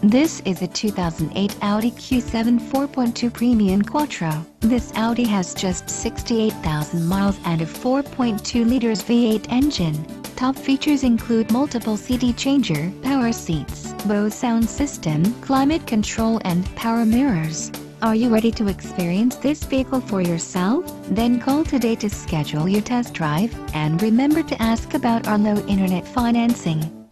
This is a 2008 Audi Q7 4.2 Premium Quattro. This Audi has just 68,000 miles and a 4.2 liters V8 engine. Top features include multiple CD changer, power seats, Bose sound system, climate control and power mirrors. Are you ready to experience this vehicle for yourself? Then call today to schedule your test drive, and remember to ask about our low internet financing.